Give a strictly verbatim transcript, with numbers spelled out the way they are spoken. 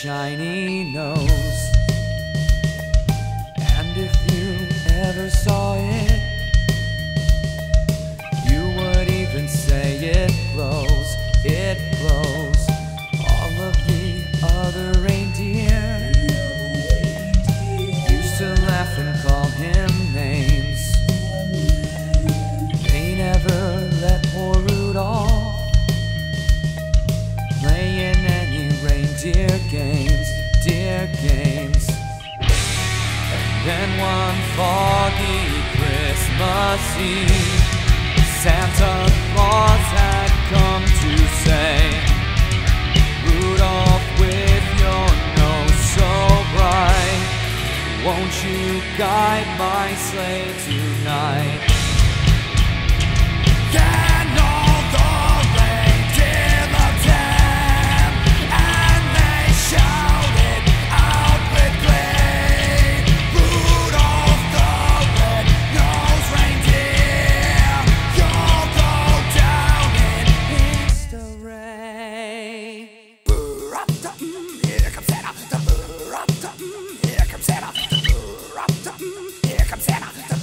shiny nose. And if you ever saw it, you would even say it glows, it glows. All of the other reindeer used to laugh and call him names. They never let poor Rudolph play in any reindeer games, dear games. And then one foggy Christmas Eve, Santa Claus had come to say, Rudolph, with your nose so bright, won't you guide my sleigh tonight? Then all the reindeer loved him, and they shouted out with glee, Rudolph the red-nosed reindeer, you'll go down in history. Here comes Santa, here comes Santa, here comes Santa.